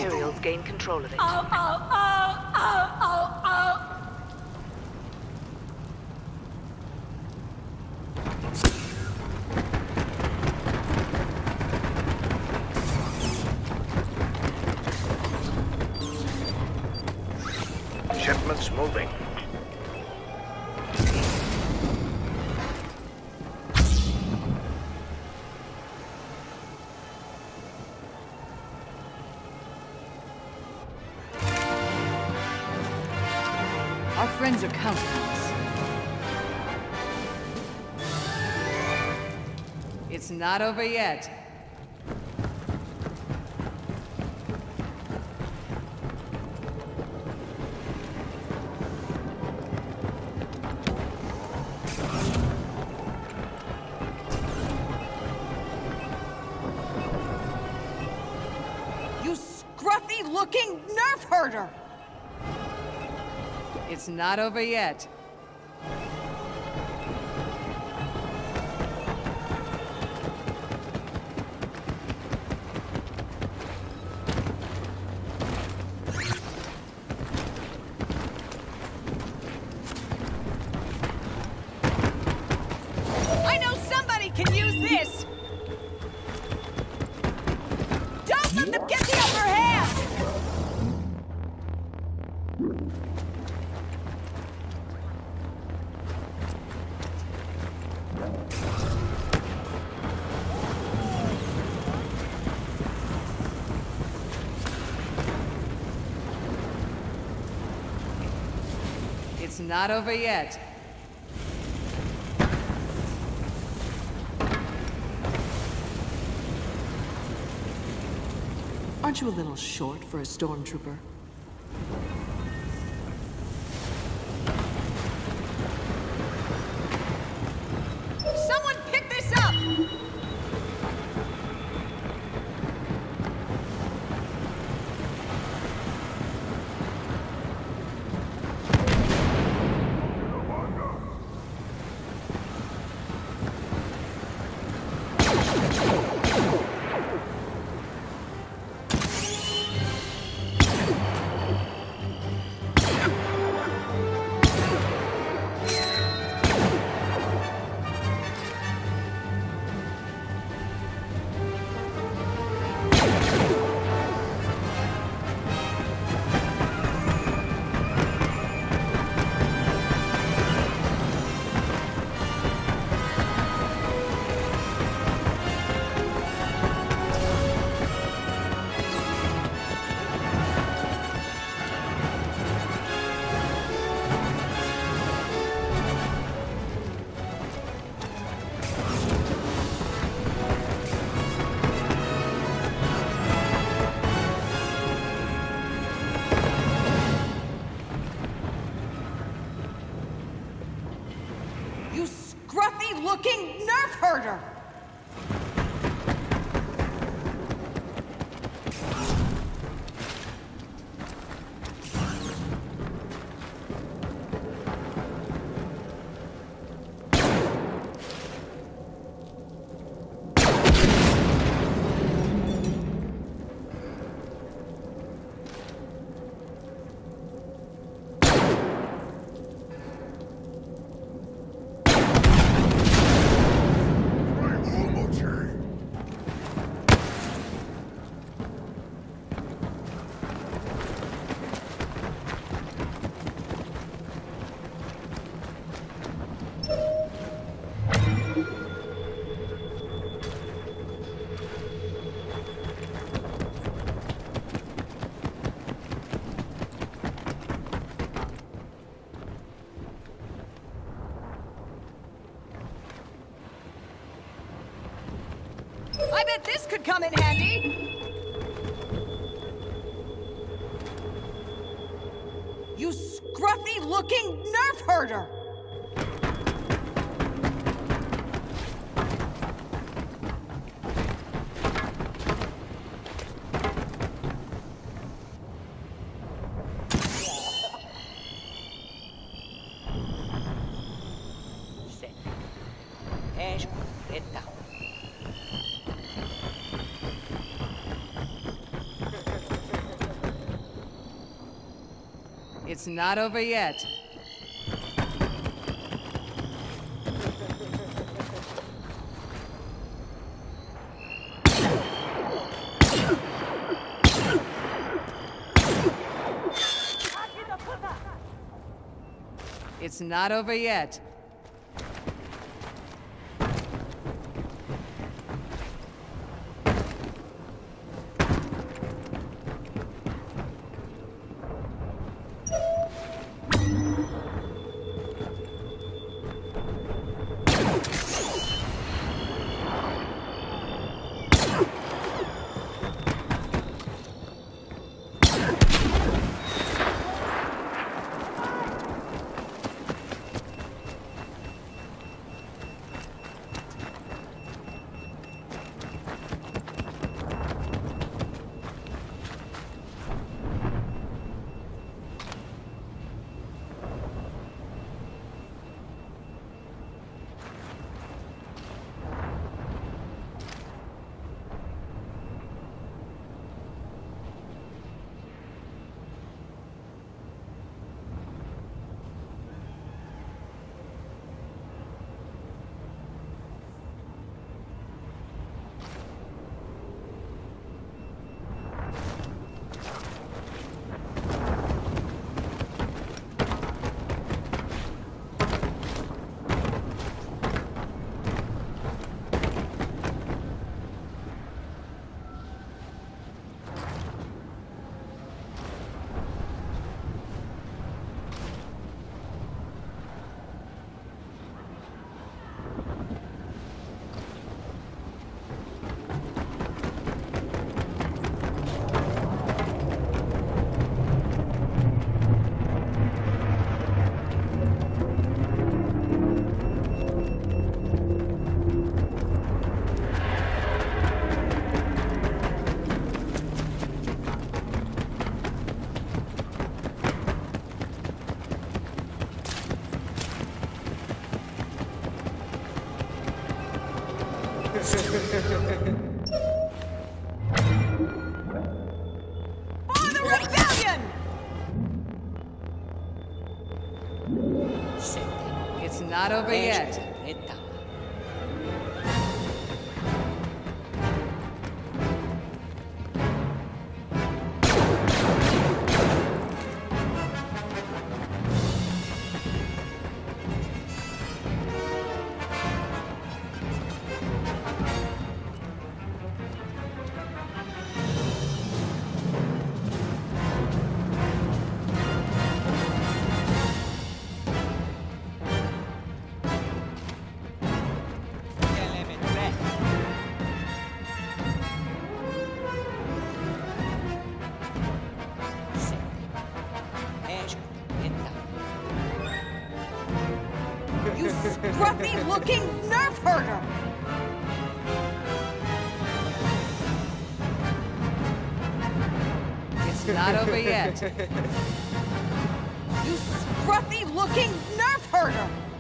Imperials gain control of it. Shipments moving. Our friends are counting on us. It's not over yet. You scruffy-looking nerf herder! It's not over yet. I know somebody can use this! Don't let them get the upper hand! It's not over yet. Aren't you a little short for a stormtrooper? Someone pick this up! You scruffy-looking nerf herder! I bet this could come in handy! You scruffy-looking nerf herder! It's not over yet. It's not over yet. For the rebellion! It's not over yet. You scruffy-looking nerf herder! It's not over yet. You scruffy-looking nerf herder!